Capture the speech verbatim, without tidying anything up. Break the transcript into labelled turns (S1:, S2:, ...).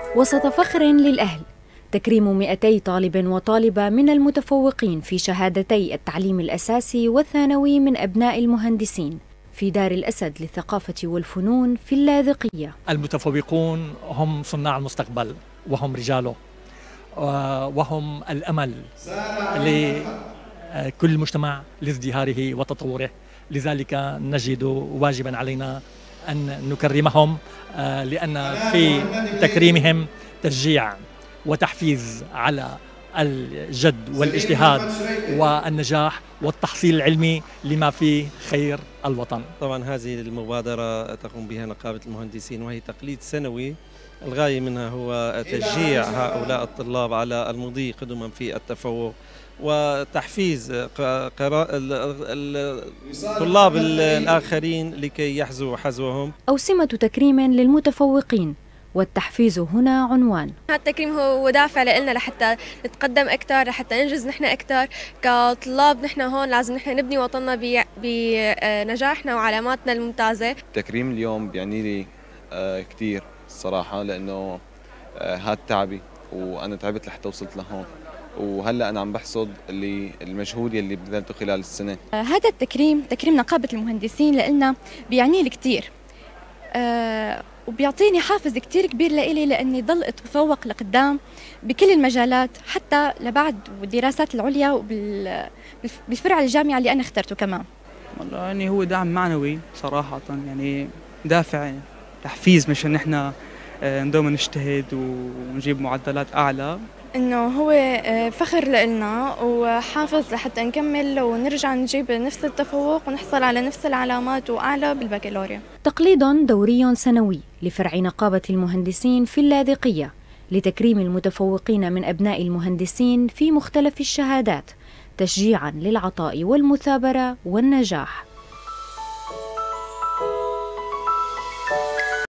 S1: وسط فخر للأهل تكريم مئتي طالب وطالبة من المتفوقين في شهادتي التعليم الأساسي والثانوي من أبناء المهندسين في دار الأسد للثقافة والفنون في اللاذقية.
S2: المتفوقون هم صناع المستقبل وهم رجاله وهم الأمل لكل مجتمع لازدهاره وتطوره، لذلك نجد واجبا علينا أن نكرمهم، لأن في تكريمهم تشجيع وتحفيز على الجد والاجتهاد والنجاح والتحصيل العلمي لما فيه خير الوطن.
S3: طبعا هذه المبادرة تقوم بها نقابة المهندسين وهي تقليد سنوي، الغاية منها هو تشجيع هؤلاء الطلاب على المضي قدما في التفوق وتحفيز الطلاب الآخرين لكي يحذوا حذوهم.
S1: أوسمة تكريم للمتفوقين، والتحفيز هنا عنوان.
S4: هذا التكريم هو دافع لنا لحتى نتقدم أكثر، لحتى ننجز نحن أكثر كطلاب. نحن هون لازم نحن نبني وطننا بنجاحنا وعلاماتنا الممتازة.
S5: التكريم اليوم بيعني لي كثير الصراحة، لأنه هذا تعبي وأنا تعبت لحتى وصلت لهون، وهلا أنا عم بحصد اللي المجهود يلي بذلته خلال السنة.
S6: هذا التكريم تكريم نقابة المهندسين لنا بيعني لي كثير، أه وبيعطيني حافز كتير كبير لإلي لأني ضل أتفوق لقدام بكل المجالات حتى لبعد والدراسات العليا وبالفرع الجامعة اللي أنا اخترته كمان.
S7: والله يعني هو دعم معنوي صراحة، يعني دافع تحفيز مشان نحن ندوم نجتهد ونجيب معدلات أعلى.
S6: إنه هو فخر لنا وحافز لحتى نكمل ونرجع نجيب نفس التفوق ونحصل على نفس العلامات وأعلى بالبكالوريا.
S1: تقليد دوري سنوي لفرع نقابة المهندسين في اللاذقية لتكريم المتفوقين من أبناء المهندسين في مختلف الشهادات، تشجيعاً للعطاء والمثابرة والنجاح.